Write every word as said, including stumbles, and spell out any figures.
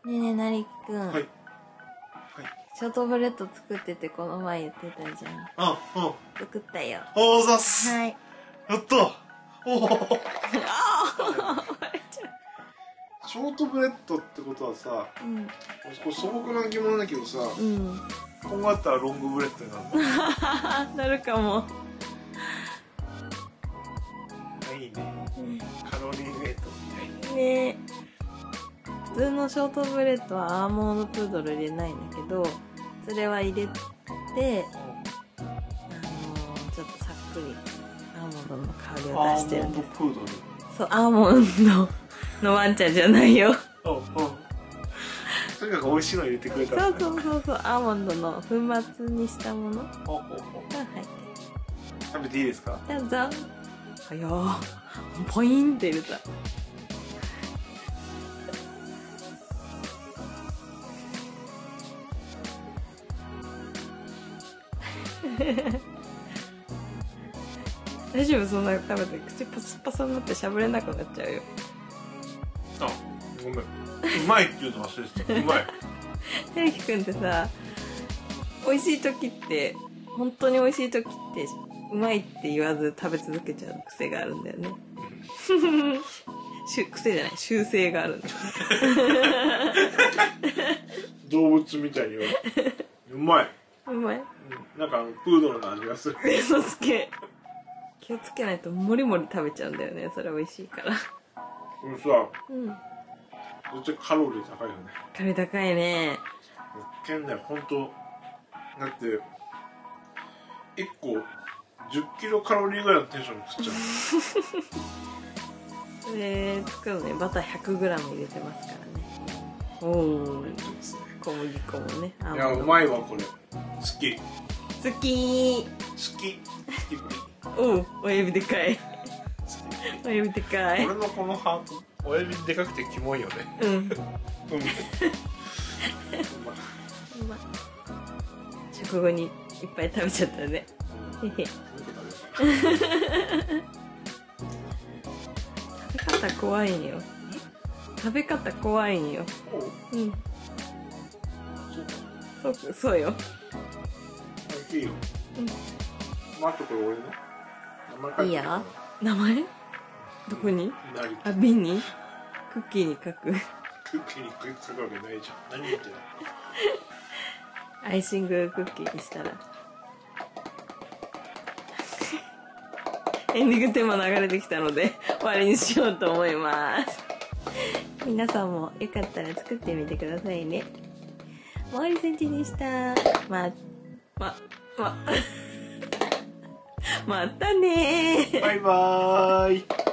ねえねえなりくん、 はい。はい。 ショートブレッド作っててこの前言ってたじゃん。 あ、うん。 作ったよ。 おーざっす。 はい。 やった。おお。 ああショートブレッドってことはさ、 うん、 これ素朴な疑問だけどさ、 うん、 こんがあったらロングブレッドになるの。 なるかも。 あ、いいね。カロリーメイトみたいねえ、普通のショートブレッドはアーモンドプードル入れないんだけど、それは入れて、あのー、ちょっとさっくりアーモンドの香りを出してるんです。 アーモンドプードル。 そう、アーモンドのワンちゃんじゃないよ。 うんうん。とにかく美味しいの入れてくれたら、 そうそうそうそう、アーモンドの粉末にしたものがほうほうほう。 入ってる。 食べていいですか？ どうぞ。はやー、ポインって入れた。大丈夫？そんな食べて口パサパサになってしゃぶれなくなっちゃうよ。 あ、ごめん。うまいっていうの忘れてた。うまい。 てるきくんってさ、美味しい時って本当に美味しい時ってうまいって言わず食べ続けちゃう癖があるんだよね。しゅ癖じゃない、習性があるんだよ。 動物みたいに言う。うまい。 うまい。 うん、なんかあのプードルの味がする。 嘘つけ。気をつけないともりもり食べちゃうんだよね。それ美味しいから。 これさ、 うん。 めっちゃカロリー高いよね。 カロリー高いね。 けんね、ほんとだっていっこじゅっキロカロリーぐらいのテンションで食っちゃう。 それ作るのにバター ひゃくグラム 入れてますからね。おお。小麦粉もね。 いや、うまいわこれ。好き。 好き好き。好き。 おう、親指でかい。親指でかい。 俺のこのハート、親指でかくてキモいよね。 うん。 うん。うま。食後にいっぱい食べちゃったね。へへ。食べ方怖いんよ。食べ方怖いんよ。うん。そう、そうよ。 いいよ。 うん。 まあ、あとこれ俺ね。名前書いて。 いいや。名前？どこに？あ、瓶に？クッキーに書く。 クッキーに書くわけないじゃん。何言ってんの？ アイシングクッキーにしたら。エンディングテーマ流れてきたので終わりにしようと思います。皆さんもよかったら作ってみてくださいね。もりせんちでした。ま、ま、ま、またねー。 バイバーイ。